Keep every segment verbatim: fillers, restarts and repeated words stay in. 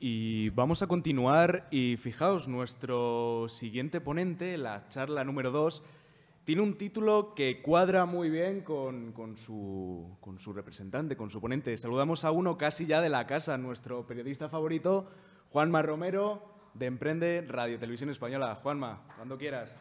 Y vamos a continuar y fijaos, nuestro siguiente ponente, la charla número dos, tiene un título que cuadra muy bien con, con, su, con su representante, con su ponente. Saludamos a uno casi ya de la casa, nuestro periodista favorito, Juanma Romero, de Emprende Radio Televisión Española. Juanma, cuando quieras.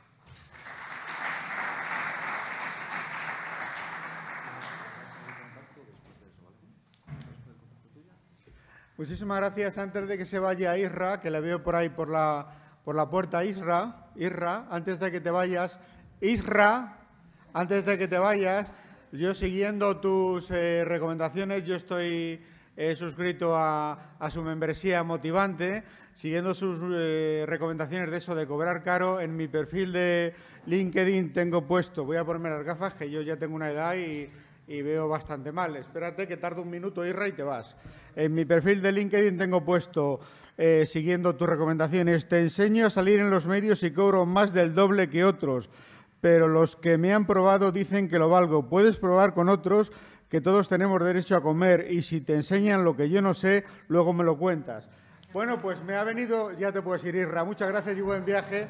Muchísimas gracias. Antes de que se vaya Isra, que le veo por ahí por la, por la puerta, Isra, Isra, antes de que te vayas, Isra, antes de que te vayas, yo siguiendo tus eh, recomendaciones, yo estoy eh, suscrito a, a su membresía motivante, siguiendo sus eh, recomendaciones de eso de cobrar caro. En mi perfil de LinkedIn tengo puesto, voy a ponerme las gafas, que yo ya tengo una edad y, y veo bastante mal. Espérate que tarde un minuto, Isra, y te vas. En mi perfil de LinkedIn tengo puesto, eh, siguiendo tus recomendaciones, te enseño a salir en los medios y cobro más del doble que otros, pero los que me han probado dicen que lo valgo. Puedes probar con otros, que todos tenemos derecho a comer, y si te enseñan lo que yo no sé, luego me lo cuentas. Bueno, pues me ha venido, ya te puedes ir, Isra. Muchas gracias y buen viaje.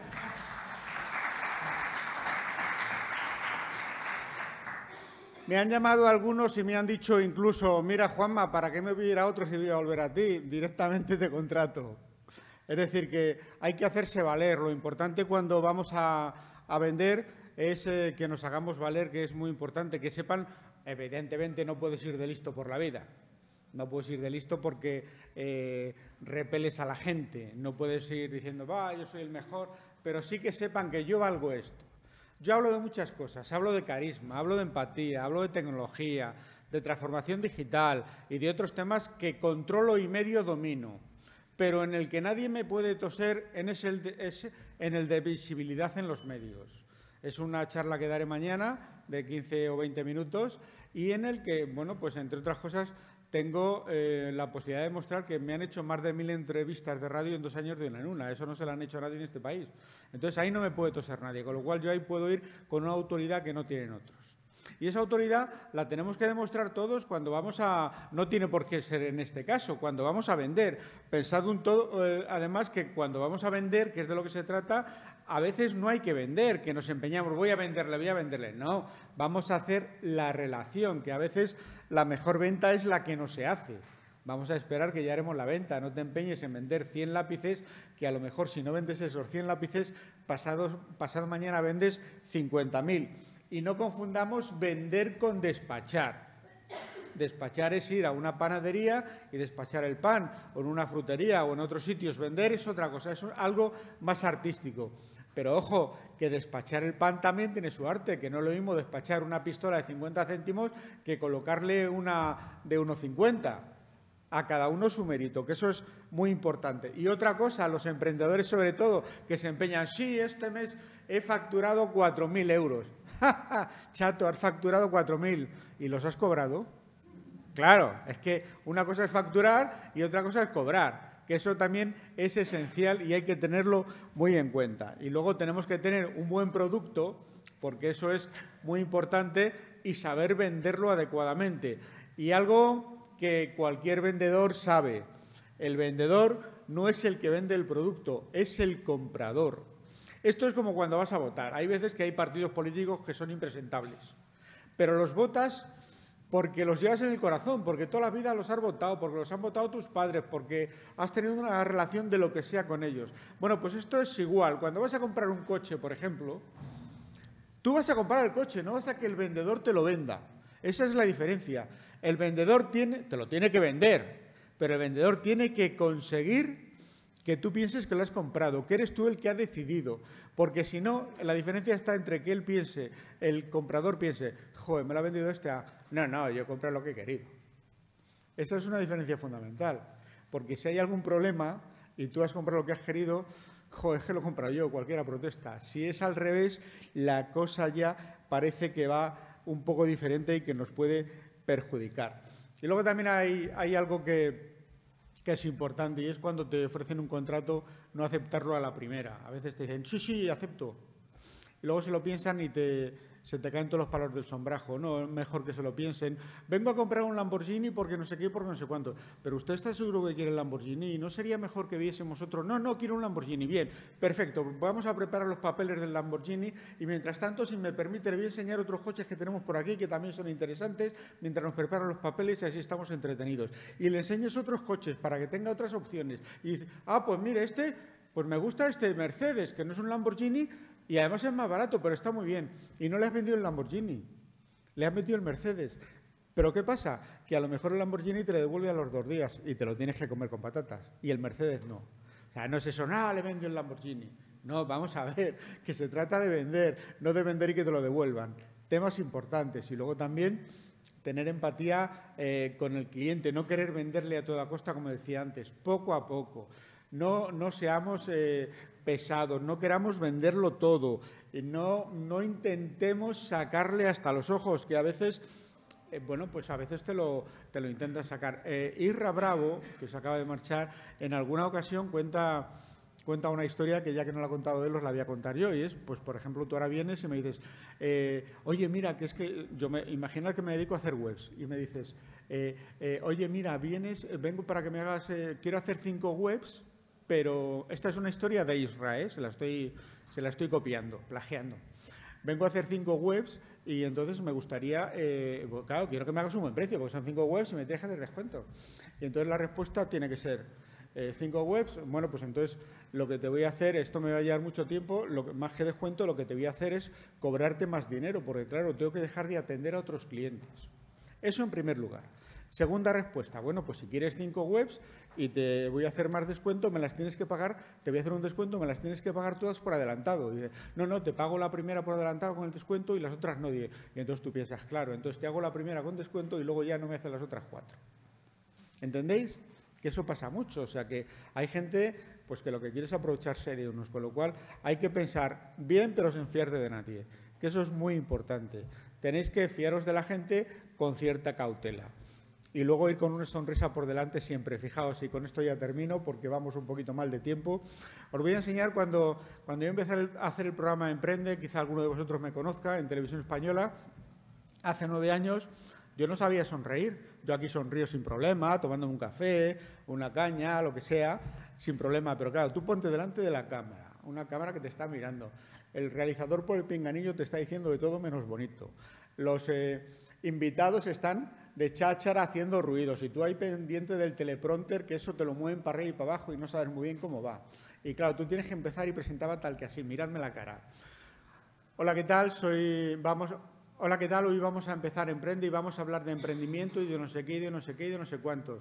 Me han llamado algunos y me han dicho incluso, mira, Juanma, ¿para qué me voy a ir a otros y voy a volver a ti? Directamente te contrato. Es decir, que hay que hacerse valer. Lo importante cuando vamos a, a vender es eh, que nos hagamos valer, que es muy importante, que sepan, evidentemente no puedes ir de listo por la vida. No puedes ir de listo porque eh, repeles a la gente. No puedes ir diciendo, va, yo soy el mejor, pero sí que sepan que yo valgo esto. Yo hablo de muchas cosas, hablo de carisma, hablo de empatía, hablo de tecnología, de transformación digital y de otros temas que controlo y medio domino, pero en el que nadie me puede toser en es el de, es en el de visibilidad en los medios. Es una charla que daré mañana de quince o veinte minutos y en el que, bueno, pues entre otras cosas, tengo eh, la posibilidad de demostrar que me han hecho más de mil entrevistas de radio en dos años de una en una. Eso no se lo han hecho a nadie en este país. Entonces, ahí no me puede toser nadie, con lo cual yo ahí puedo ir con una autoridad que no tienen otros. Y esa autoridad la tenemos que demostrar todos cuando vamos a… No tiene por qué ser en este caso, cuando vamos a vender. Pensad un todo, eh, además, que cuando vamos a vender, que es de lo que se trata, a veces no hay que vender, que nos empeñamos, voy a venderle, voy a venderle. No, vamos a hacer la relación, que a veces la mejor venta es la que no se hace. Vamos a esperar que ya haremos la venta. No te empeñes en vender cien lápices, que a lo mejor si no vendes esos cien lápices, pasado, pasado mañana vendes cincuenta mil. Y no confundamos vender con despachar. Despachar es ir a una panadería y despachar el pan, o en una frutería o en otros sitios. Vender es otra cosa, es algo más artístico. Pero ojo, que despachar el pan también tiene su arte, que no es lo mismo despachar una pistola de cincuenta céntimos que colocarle una de uno cincuenta. A cada uno su mérito, que eso es muy importante. Y otra cosa, los emprendedores sobre todo, que se empeñan, sí, este mes he facturado cuatro mil euros. Chato, has facturado cuatro mil y los has cobrado. Claro, es que una cosa es facturar y otra cosa es cobrar, que eso también es esencial y hay que tenerlo muy en cuenta. Y luego tenemos que tener un buen producto, porque eso es muy importante, y saber venderlo adecuadamente. Y algo que cualquier vendedor sabe, el vendedor no es el que vende el producto, es el comprador. Esto es como cuando vas a votar. Hay veces que hay partidos políticos que son impresentables, pero los votas porque los llevas en el corazón, porque toda la vida los has votado, porque los han votado tus padres, porque has tenido una relación de lo que sea con ellos. Bueno, pues esto es igual. Cuando vas a comprar un coche, por ejemplo, tú vas a comprar el coche, no vas a que el vendedor te lo venda. Esa es la diferencia. El vendedor tiene, te lo tiene que vender, pero el vendedor tiene que conseguir que tú pienses que lo has comprado, que eres tú el que ha decidido. Porque si no, la diferencia está entre que él piense, el comprador piense, joder, me lo ha vendido este a… No, no, yo compré lo que he querido. Esa es una diferencia fundamental. Porque si hay algún problema y tú has comprado lo que has querido, joder, es que lo he comprado yo, cualquiera protesta. Si es al revés, la cosa ya parece que va un poco diferente y que nos puede perjudicar. Y luego también hay, hay algo que… que es importante, y es cuando te ofrecen un contrato no aceptarlo a la primera. A veces te dicen, sí, sí, acepto. Y luego se lo piensan y te, se te caen todos los palos del sombrajo, no, mejor que se lo piensen. Vengo a comprar un Lamborghini porque no sé qué y porque no sé cuánto. Pero usted está seguro que quiere el Lamborghini y no sería mejor que viésemos otro. No, no, quiero un Lamborghini. Bien, perfecto. Vamos a preparar los papeles del Lamborghini y mientras tanto, si me permite, le voy a enseñar otros coches que tenemos por aquí que también son interesantes mientras nos preparan los papeles y así estamos entretenidos. Y le enseñes otros coches para que tenga otras opciones. Y dice, ah, pues mire, este, pues me gusta este Mercedes, que no es un Lamborghini, y además es más barato, pero está muy bien. Y no le has vendido el Lamborghini, le has vendido el Mercedes. ¿Pero qué pasa? Que a lo mejor el Lamborghini te lo devuelve a los dos días y te lo tienes que comer con patatas. Y el Mercedes no. O sea, no es eso, no, le vendió el Lamborghini. No, vamos a ver, que se trata de vender, no de vender y que te lo devuelvan. Temas importantes. Y luego también tener empatía eh, con el cliente, no querer venderle a toda costa, como decía antes, poco a poco. No, no seamos eh, pesados, no queramos venderlo todo, no, no intentemos sacarle hasta los ojos, que a veces, eh, bueno, pues a veces te lo, te lo intentas sacar. Eh, Irra Bravo, que se acaba de marchar, en alguna ocasión cuenta, cuenta una historia que ya que no la ha contado él, os la voy a contar yo, y es, pues por ejemplo, tú ahora vienes y me dices, eh, oye, mira, que es que yo me imagino que me dedico a hacer webs, y me dices, eh, eh, oye, mira, vienes, vengo para que me hagas, eh, quiero hacer cinco webs, pero esta es una historia de Israel, se la estoy, se la estoy copiando, plagiando. Vengo a hacer cinco webs y entonces me gustaría, eh, claro, quiero que me hagas un buen precio, porque son cinco webs y me dejas de descuento. Y entonces la respuesta tiene que ser, eh, cinco webs, bueno, pues entonces lo que te voy a hacer, esto me va a llevar mucho tiempo, lo que, más que descuento, lo que te voy a hacer es cobrarte más dinero, porque claro, tengo que dejar de atender a otros clientes. Eso en primer lugar. Segunda respuesta, bueno, pues si quieres cinco webs y te voy a hacer más descuento, me las tienes que pagar, te voy a hacer un descuento, me las tienes que pagar todas por adelantado. Y dice, no, no, te pago la primera por adelantado con el descuento y las otras no. Y entonces tú piensas, claro, entonces te hago la primera con descuento y luego ya no me haces las otras cuatro. ¿Entendéis? Que eso pasa mucho, o sea que hay gente pues que lo que quiere es aprovecharse de unos, con lo cual hay que pensar bien pero sin fiarte de nadie, que eso es muy importante. Tenéis que fiaros de la gente con cierta cautela. Y luego ir con una sonrisa por delante siempre. Fijaos, y con esto ya termino porque vamos un poquito mal de tiempo. Os voy a enseñar cuando, cuando yo empecé a hacer el programa Emprende, quizá alguno de vosotros me conozca, en Televisión Española, hace nueve años, yo no sabía sonreír. Yo aquí sonrío sin problema, tomándome un café, una caña, lo que sea, sin problema. Pero claro, tú ponte delante de la cámara, una cámara que te está mirando. El realizador por el pinganillo te está diciendo de todo menos bonito. Los eh, invitados están de cháchara haciendo ruidos y tú ahí pendiente del teleprompter que eso te lo mueven para arriba y para abajo y no sabes muy bien cómo va. Y claro, tú tienes que empezar y presentaba tal que así, miradme la cara. Hola, ¿qué tal? Soy, vamos, hola, ¿qué tal? Hoy vamos a empezar Emprende y vamos a hablar de emprendimiento y de no sé qué, y de no sé qué, y de no sé cuántos.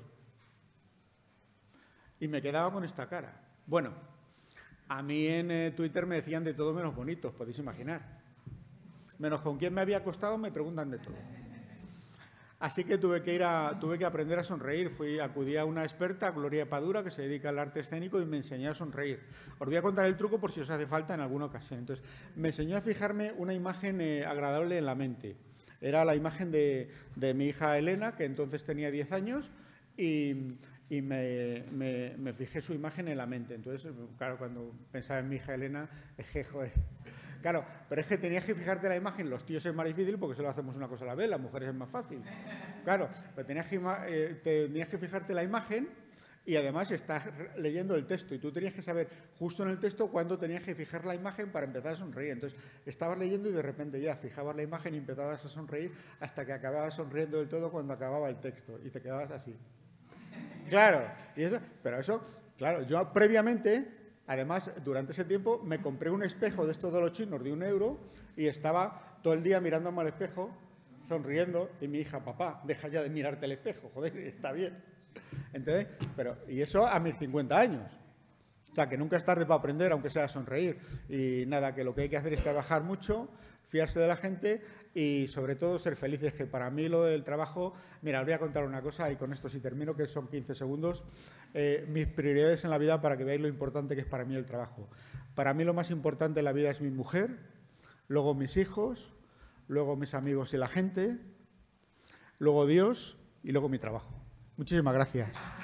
Y me quedaba con esta cara. Bueno, a mí en eh, Twitter me decían de todo menos bonitos, podéis imaginar. Menos con quién me había acostado me preguntan de todo. Así que tuve que ir a, tuve que aprender a sonreír. Fui, acudí a una experta, Gloria Padura, que se dedica al arte escénico y me enseñó a sonreír. Os voy a contar el truco por si os hace falta en alguna ocasión. Entonces, me enseñó a fijarme una imagen eh, agradable en la mente. Era la imagen de, de mi hija Elena, que entonces tenía diez años, y, y me, me, me fijé su imagen en la mente. Entonces, claro, cuando pensaba en mi hija Elena, dije, joder. Claro, pero es que tenías que fijarte la imagen, los tíos es más difícil porque solo hacemos una cosa a la vez, las mujeres es más fácil. Claro, pero tenías que, eh, tenías que fijarte la imagen y además estás leyendo el texto y tú tenías que saber justo en el texto cuándo tenías que fijar la imagen para empezar a sonreír. Entonces, estabas leyendo y de repente ya fijabas la imagen y empezabas a sonreír hasta que acababas sonriendo del todo cuando acababa el texto y te quedabas así. Claro, y eso, pero eso, claro, yo previamente... Además, durante ese tiempo me compré un espejo de estos de los chinos de un euro y estaba todo el día mirándome al espejo, sonriendo, y mi hija, papá, deja ya de mirarte el espejo, joder, está bien. ¿Entendés? Pero, y eso a mis cincuenta años. O sea, que nunca es tarde para aprender, aunque sea sonreír. Y nada, que lo que hay que hacer es trabajar mucho, fiarse de la gente y, sobre todo, ser felices, que para mí lo del trabajo... Mira, os voy a contar una cosa y con esto sí termino, que son quince segundos. Eh, mis prioridades en la vida para que veáis lo importante que es para mí el trabajo. Para mí lo más importante en la vida es mi mujer, luego mis hijos, luego mis amigos y la gente, luego Dios y luego mi trabajo. Muchísimas gracias.